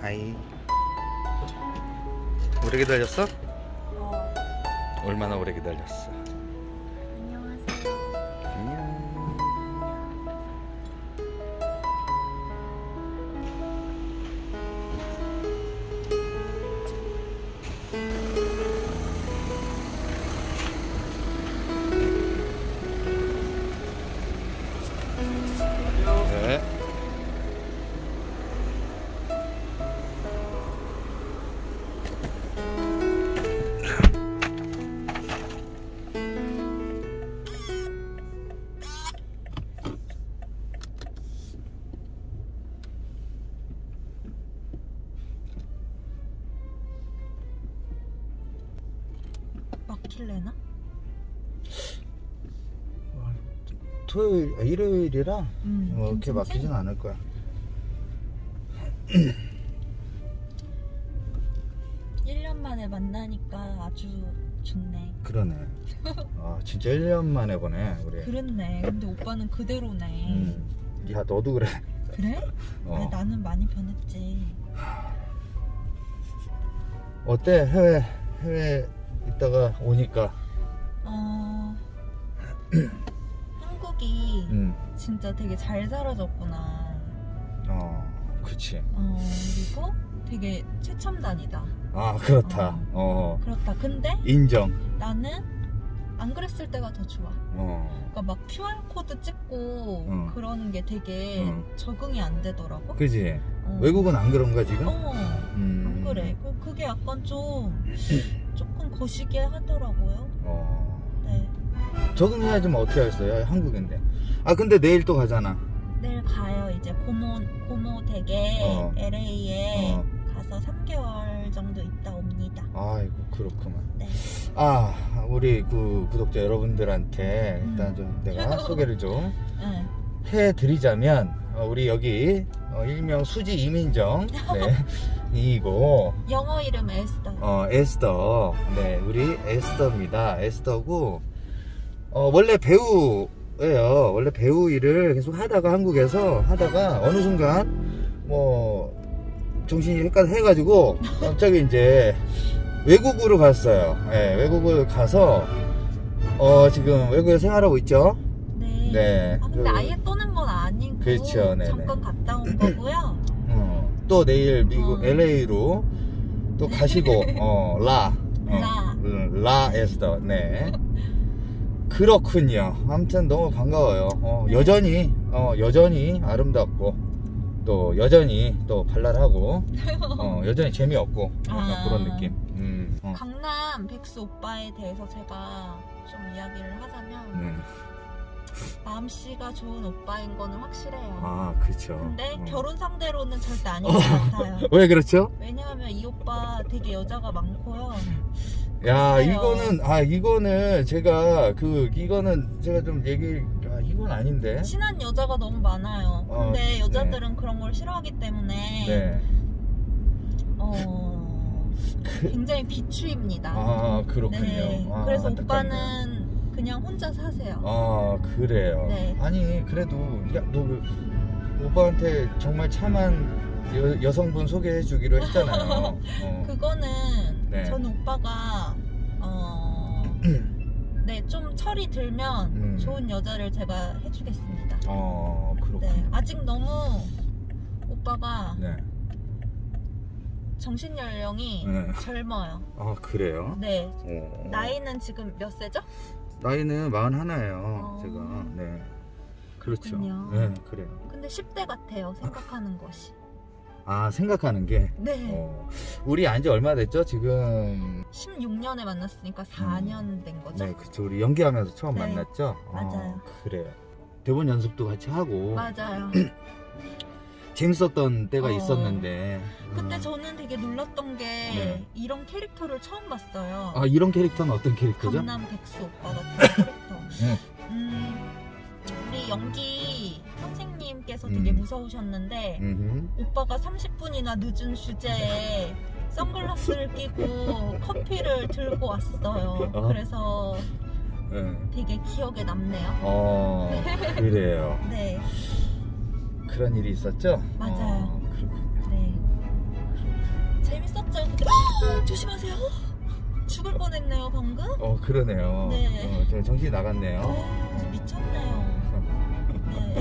하이. 오래 기다렸어? 얼마나 오래 기다렸어? 안녕하세요. 안녕. 네. 막힐래나? 토요일, 일요일이라 그렇게 괜찮지? 막히진 않을 거야. 1년 만에 만나니까 아주 좋네. 그러네. 아, 진짜 1년 만에 보네 우리. 그랬네. 근데 오빠는 그대로네. 야, 너도 그래. 그래? 어. 아니, 나는 많이 변했지. 어때? 해외 있다가 오니까. 한국이 음. 진짜 되게 잘 살아졌구나. 그치. 그리고 되게 최첨단이다. 아, 그렇다. 그렇다. 근데 인정. 나는 안 그랬을 때가 더 좋아. 그러니까 막 QR코드 찍고 그러는 게 되게 적응이 안 되더라고. 그지. 외국은 안 그런가 지금? 안 그래. 그게 약간 조금 거시기 하더라고요. 네. 적응해야지 뭐 어떻게 하겠어요. 한국인데. 아, 근데 내일 또 가잖아. 내일 가요. 이제 고모 댁에 LA에 가서 3개월 정도 있다 옵니다. 아이고, 그렇구만. 네. 아, 우리 그 구독자 여러분들한테 일단 좀 내가 소개를 좀 해드리자면, 우리 여기 일명 수지 이민정 이고 영어 이름 에스더. 에스더. 네, 우리 에스더입니다. 에스더고 원래 배우예요. 원래 배우 일을 계속 하다가 한국에서 하다가 어느 순간 뭐 정신이 헷갈려가지고 갑자기 이제 외국으로 갔어요. 네, 외국을 가서 지금 외국에 생활하고 있죠. 네. 네. 근데 아예 떠난 건 아니고 그렇죠. 네네. 잠깐 갔다 온 거고요. 또 내일 미국 LA로 또 가시고 라 에스더. 네. 그렇군요. 아무튼 너무 반가워요. 여전히 아름답고 또 여전히 또 발랄하고 여전히 재미없고 그런 느낌. 강남 백수 오빠에 대해서 제가 좀 이야기를 하자면 마음씨가 좋은 오빠인 거는 확실해요. 아, 그렇죠. 근데 결혼 상대로는 절대 아닌 것 같아요. 왜 그렇죠? 왜냐하면 이 오빠 되게 여자가 많고요. 야, 글쎄요. 이거는 제가 이거는 제가 좀 이건 아닌데. 친한 여자가 너무 많아요. 근데 여자들은 그런 걸 싫어하기 때문에 굉장히 비추입니다. 아, 그렇군요. 네. 아, 그래서 안타깝네요. 오빠는 그냥 혼자 사세요. 아, 그래요. 네. 아니, 그래도 너 오빠한테 정말 참한 여성분 소개해 주기로 했잖아요. 그거는 네. 저는 오빠가 네, 좀 철이 들면 좋은 여자를 제가 해주겠습니다. 그렇군요. 네, 아직 너무 오빠가 정신 연령이 젊어요. 아, 그래요? 네. 나이는 지금 몇 세죠? 나이는 41예요. 제가. 네. 그렇죠. 그렇군요. 네, 그래요. 근데 10대 같아요. 생각하는 것이. 아, 생각하는 게. 네. 우리 안지 얼마 됐죠? 지금 16년에 만났으니까 4년 된 거죠? 네, 그쵸. 우리 연기하면서 처음 네. 만났죠? 맞아요. 그래요. 대본 연습도 같이 하고 맞아요. 재밌었던 때가 있었는데. 그때 저는 되게 놀랐던 게 이런 캐릭터를 처음 봤어요. 아, 이런 캐릭터는 어떤 캐릭터죠? 강남 백수 오빠 같은 캐릭터. 우리 연기 선생님께서 되게 무서우셨는데 오빠가 30분이나 늦은 주제에 선글라스를 끼고 커피를 들고 왔어요. 그래서 되게 기억에 남네요. 그래요. 네. 그런 일이 있었죠? 맞아요. 그렇군요. 네. 있었죠. 근데 조심하세요. 죽을 뻔했네요 방금. 그러네요. 네. 저 정신이 나갔네요. 미쳤네요. 네.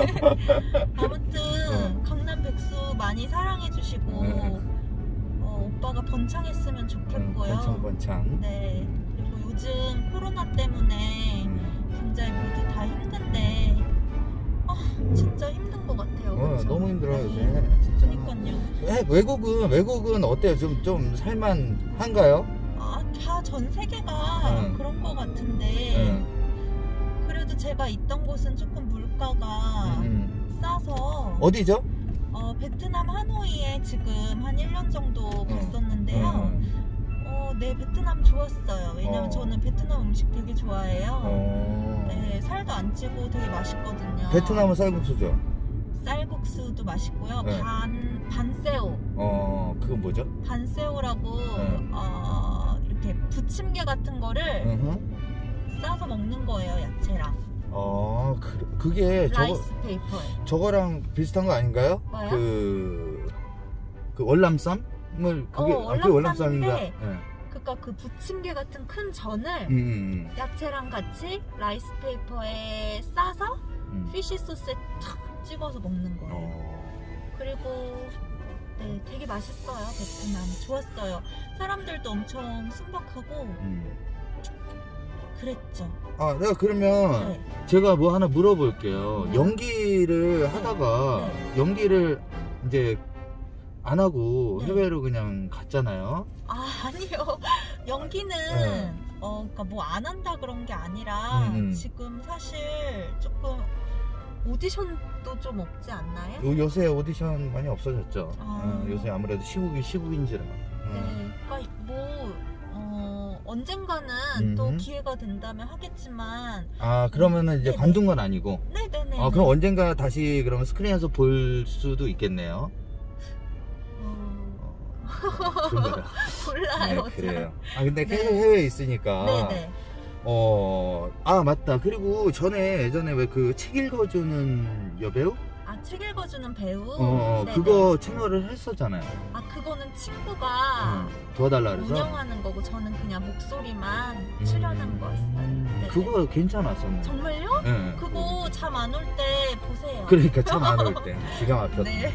아무튼 강남 백수 많이 사랑해주시고 오빠가 번창했으면 좋겠고요. 번창. 네. 그리고 요즘 코로나 때문에 굉장히 모두 다 힘든데 진짜 힘든 것 같아요. 그렇죠? 너무 힘들어요 요새. 네. 진짜. 그러니까요. 외국은 어때요? 좀 살만한가요? 다 전 세계가 그런 것 같은데 그래도 제가 있던 곳은 조금 물가가 싸서. 어디죠? 베트남 하노이에 지금 한 1년 정도 갔었는데요. 네, 베트남 좋았어요. 왜냐면 저는 베트남 음식 되게 좋아해요. 네, 살도 안 찌고 되게 맛있거든요. 베트남은 쌀국수죠? 쌀국수도 맛있고요. 네. 반새우. 그건 뭐죠? 반새우라고 이렇게 부침개 같은 거를 싸서 먹는 거예요, 야채랑. 그게 라이스 페이퍼. 저거랑 비슷한 거 아닌가요? 뭐요? 그 월남쌈을 그게 월남쌈인가? 네. 그러니까 그 부침개 같은 큰 전을 야채랑 같이 라이스 페이퍼에 싸서 피쉬 소스에 탁 찍어서 먹는 거예요. 그리고 네, 되게 맛있어요. 베트남 좋았어요. 사람들도 엄청 순박하고 그랬죠. 내가 그러면 제가 뭐 하나 물어볼게요. 연기를 하다가 연기를 이제 안 하고 해외로 그냥 갔잖아요. 아니요. 연기는 그러니까 뭐 안 한다 그런 게 아니라 지금 사실 조금 오디션도 좀 없지 않나요? 요새 오디션 많이 없어졌죠. 요새 아무래도 시국인지라. 네, 그러니까 뭐 언젠가는 또 기회가 된다면 하겠지만. 그러면은 이제 관둔 건 아니고. 네네네. 그럼 언젠가 다시 그러면 스크린에서 볼 수도 있겠네요. 몰라요. 네, 그래요. 근데 계속 해외에 있으니까. 네네. 맞다. 그리고 예전에 왜 그 책 읽어주는 여배우? 책 읽어주는 배우? 그거 채널을 했었잖아요. 그거는 친구가 도와달라 그래서 운영하는 거고 저는 그냥 목소리만 출연한 거였어요. 그거 괜찮았었는데. 정말요? 네. 그거 잠 안 올 때 보세요. 그러니까 잠 안 올 때 기가 막혔다. 네.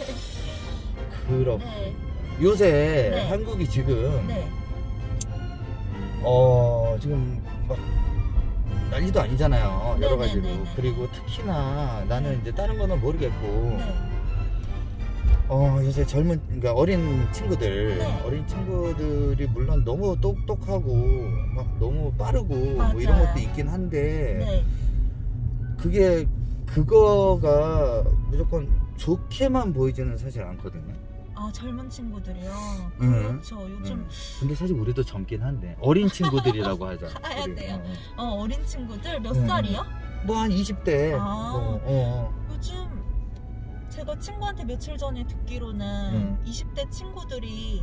네. 요새 한국이 지금 지금 막 난리도 아니잖아요. 여러 가지로. 그리고 특히나 나는 이제 다른 거는 모르겠고 요새 그러니까 어린 친구들이 물론 너무 똑똑하고 막 너무 빠르고 뭐 이런 것도 있긴 한데 그거가 무조건 좋게만 보이지는 사실 않거든요. 젊은 친구들이요? 그렇죠. 요즘. 근데 사실 우리도 젊긴 한데 어린 친구들이라고 하자. 가야 돼요. 어린 친구들 몇 살이요? 뭐 한 20대. 요즘 제가 친구한테 며칠 전에 듣기로는 20대 친구들이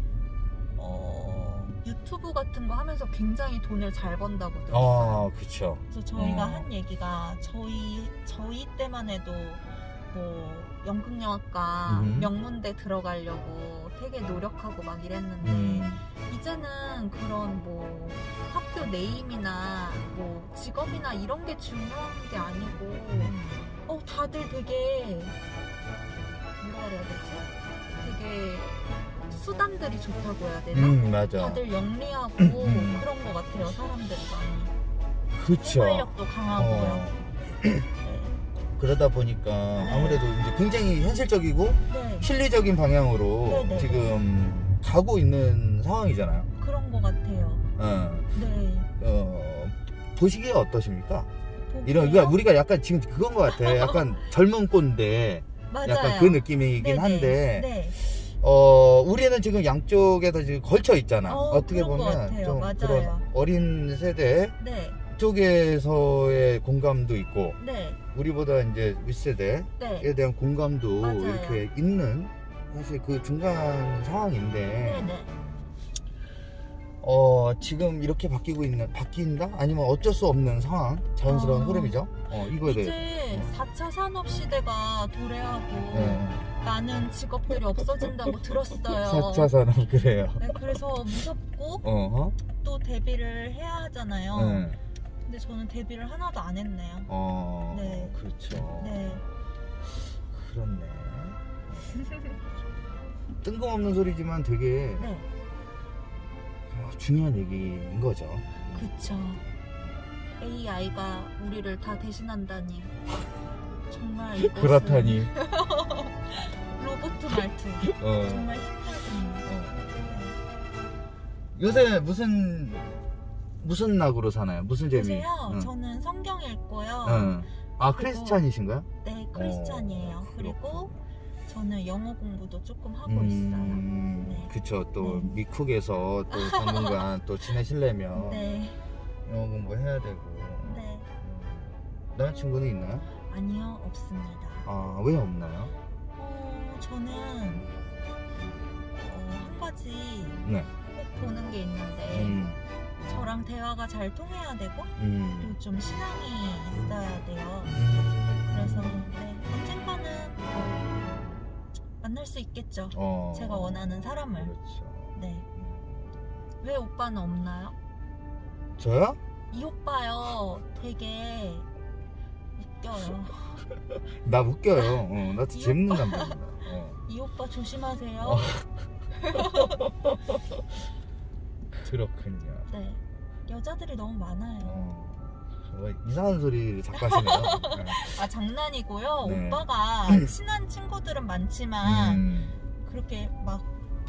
유튜브 같은 거 하면서 굉장히 돈을 잘 번다고 들었어요. 그쵸. 그래서 저희가 한 얘기가 저희 때만 해도 뭐 연극영화과 명문대 들어가려고 되게 노력하고 막 이랬는데 이제는 그런 뭐 학교 네임이나 뭐 직업이나 이런 게 중요한 게 아니고 다들 되게 뭐라 그래야 되지? 되게 수단들이 좋다고 해야 되나? 맞아. 다들 영리하고 그런 것 같아요. 사람들이 많이. 그쵸. 생활력도 강하고요. 그러다 보니까 아무래도 이제 굉장히 현실적이고 실리적인 방향으로 지금 가고 있는 상황이잖아요. 그런 것 같아요. 보시기에 어떠십니까? 그러니까 우리가 약간 지금 그건 것 같아. 약간 젊은 꼰대 약간 그 느낌이긴 한데 우리는 지금 양쪽에다 지금 걸쳐 있잖아. 어떻게 보면 좀 그런 어린 세대 쪽에서의 공감도 있고 우리보다 이제 윗세대에 대한 공감도 이렇게 있는 사실 그 중간 상황인데 지금 이렇게 바뀐다? 아니면 어쩔 수 없는 상황, 자연스러운 흐름이죠. 이거에 대해 이제 4차 산업시대가 도래하고 많은 직업들이 없어진다고 들었어요. 4차 산업 그래요. 네, 그래서 무섭고 또 데뷔를 해야 하잖아요. 근데 저는 데뷔를 하나도 안 했네요. 네. 그렇죠. 네. 그렇네. 뜬금없는 소리지만 되게 네. 중요한 얘기인 거죠. 그쵸. AI가 우리를 다 대신한다니. 정말 이것은 그렇다니. 로봇 말투. 정말 힙하군요. 요새 무슨 낙으로 사나요? 무슨 재미? 요새요? 저는 성경 읽고요. 아, 크리스찬이신가요? 네, 크리스찬이에요. 그리고 저는 영어 공부도 조금 하고 있어요. 네. 그쵸. 또 미쿡에서 또 전문가 또 지내시려면 네. 영어 공부해야 되고. 네. 남자친구는 있나요? 아니요, 없습니다. 아, 왜 없나요? 저는 한 가지 네. 꼭 보는 게 있는데 저랑 대화가 잘 통해야 되고 또 좀 신앙이 있어야 돼요. 그래서 네, 언젠가는 만날 수 있겠죠. 제가 원하는 사람을. 그렇죠. 네. 왜 오빠는 없나요? 저요? 이 오빠요 되게 웃겨요. 나 웃겨요. 나도 재밌는 남자입니다. 이 오빠 조심하세요. 그렇군요. 네. 여자들이 너무 많아요. 이상한 소리를 자꾸 하시네요. 아, 장난이고요. 네. 오빠가 친한 친구들은 많지만 그렇게 막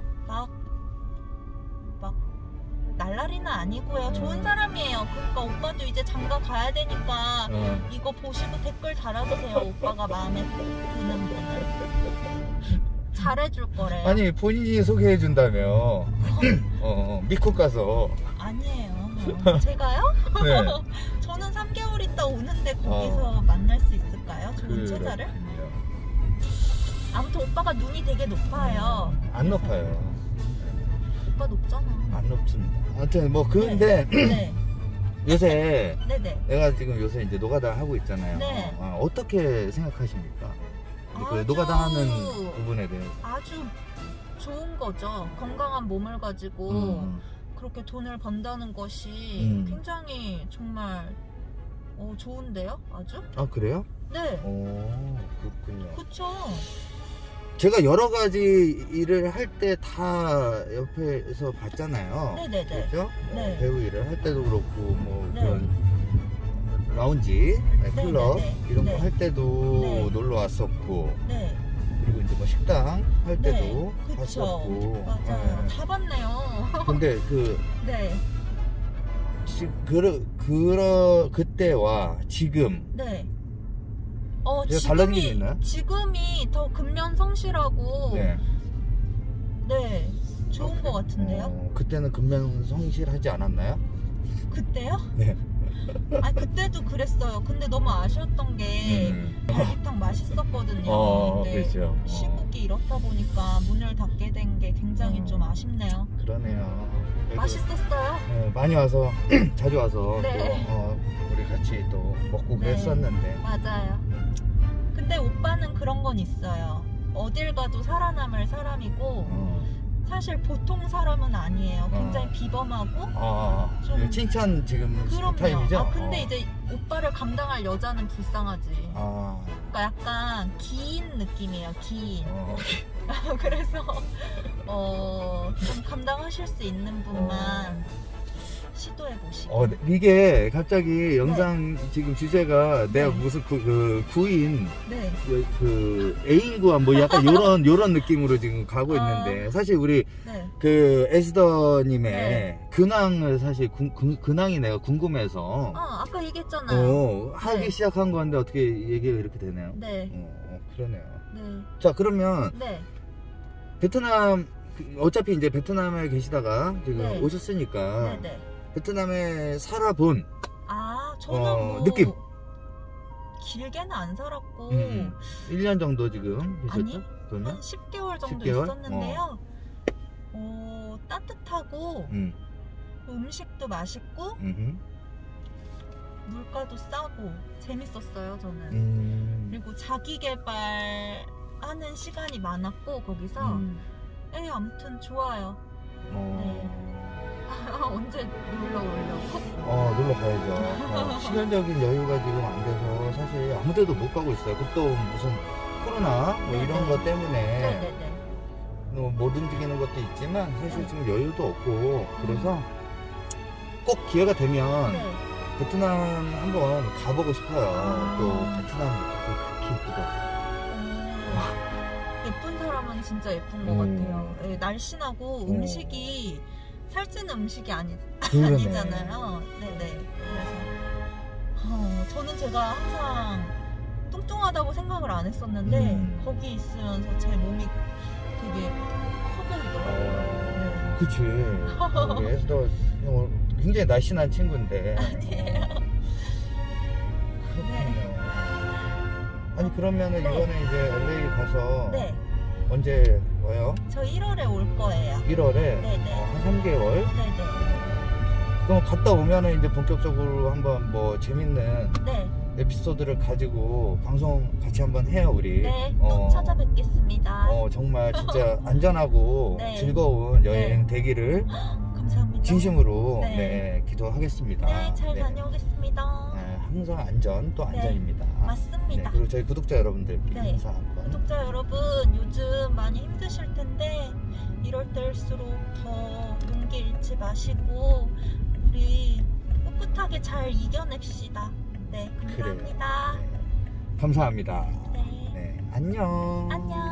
날라리는 아니고요. 좋은 사람이에요. 그러니까 오빠도 이제 장가 가야 되니까 이거 보시고 댓글 달아주세요. 오빠가 마음에 드는 분은 잘해줄 거래요. 아니, 본인이 소개해준다며. 미국 가서. 아니에요. 제가요? 네. 저는 3개월 있다 오는데 거기서 만날 수 있을까요? 좋은 처자를? 아무튼 오빠가 눈이 되게 높아요. 안 높아요. 오빠 높잖아. 안 높습니다. 아무튼 뭐 근데 네. 요새 네네. 내가 지금 요새 이제 노가다 하고 있잖아요. 네. 어떻게 생각하십니까? 그 노가다 하는 부분에 대해서. 아주 좋은 거죠. 건강한 몸을 가지고 그렇게 돈을 번다는 것이 굉장히 정말 좋은데요? 아주? 아, 그래요? 네. 그렇군요. 그쵸. 제가 여러 가지 일을 할 때 다 옆에서 봤잖아요. 네네네. 그렇죠? 네. 배우 일을 할 때도 그렇고 뭐 네. 그런 라운지, 클럽 이런 네. 거 할 때도 네. 놀러 왔었고. 네. 그리고 이제 뭐 식당 할 때도 그쵸. 갔었고. 맞아요. 다 봤네요. 근데 네. 그때와 지금. 네. 달라진 게 있나요? 지금이 더 근면성실하고 네, 좋은 것 같은데요? 그때는 근면성실하지 않았나요? 그때요? 네. 아, 그때도 그랬어요. 근데 너무 아쉬웠던 게 갈비탕 맛있었거든요. 근데 그렇죠. 시국이 이렇다 보니까 문을 닫게 된 게 굉장히 좀 아쉽네요. 그러네요. 맛있었어요? 네, 많이 와서 자주 와서 네. 또 우리 같이 또 먹고 그랬었는데. 맞아요. 근데 오빠는 그런 건 있어요. 어딜 가도 살아남을 사람이고 사실 보통 사람은 아니에요. 굉장히 비범하고 좀 칭찬 지금 그럼요. 타임이죠? 근데 이제 오빠를 감당할 여자는 불쌍하지. 그러니까 약간 기인 느낌이에요. 기인. 그래서 좀 감당하실 수 있는 분만 시도해 보시고. 이게 갑자기 영상 지금 주제가 내가 무슨 구인 그 애인 구한 뭐 약간 요런 느낌으로 지금 가고 있는데 사실 우리 그 에스더님의 근황을 사실 근황이 내가 궁금해서 아까 얘기했잖아요. 하기 시작한 건데 어떻게 얘기가 이렇게 되네요. 네. 그러네요. 네. 자, 그러면 베트남 어차피 이제 베트남에 계시다가 지금 오셨으니까 베트남에 살아본 저는 뭐 느낌. 길게는 안 살았고 1년 정도 지금 계셨죠? 한 10개월 정도 10개월? 있었는데요. 따뜻하고 음식도 맛있고 물가도 싸고 재밌었어요. 저는. 그리고 자기 개발 하는 시간이 많았고 거기서 아무튼 좋아요. 네. 언제 놀러 오려고? 놀러 가야죠. 시간적인 여유가 지금 안 돼서 사실 아무 데도 못 가고 있어요. 또 무슨 코로나 뭐 이런 것 때문에 못 움직이는 것도 있지만 사실 지금 여유도 없고 그래서 꼭 기회가 되면 베트남 한번 가보고 싶어요. 또 베트남도 그렇게 예쁘더라고요. 예쁜 사람은 진짜 예쁜 것 같아요. 날씬하고 음식이 살찌는 음식이 아니잖아요. 네네. 그래서 저는 제가 항상 뚱뚱하다고 생각을 안 했었는데 거기 있으면서 제 몸이 되게 커 보이더라고요. 그치. 에스더 굉장히 날씬한 친구인데. 아니에요. 그렇군요. 아니 그러면은 이번에 이제 LA 가서 언제 와요? 저 1월에 올 거예요. 1월에? 네네. 한 3개월? 네네. 그럼 갔다 오면은 이제 본격적으로 한번 뭐 재밌는 에피소드를 가지고 방송 같이 한번 해요, 우리. 네, 또 찾아뵙겠습니다. 정말 진짜 안전하고 즐거운 여행 되기를 감사합니다. 진심으로 기도하겠습니다. 네, 잘 다녀오겠습니다. 항상 안전 또 안전입니다. 맞습니다. 그리고 저희 구독자 여러분들께 인사 한번. 구독자 여러분, 요즘 많이 힘드실 텐데 이럴 때일수록 더 용기 잃지 마시고 우리 꿋꿋하게 잘 이겨냅시다. 네, 감사합니다. 감사합니다. 네. 안녕. 안녕.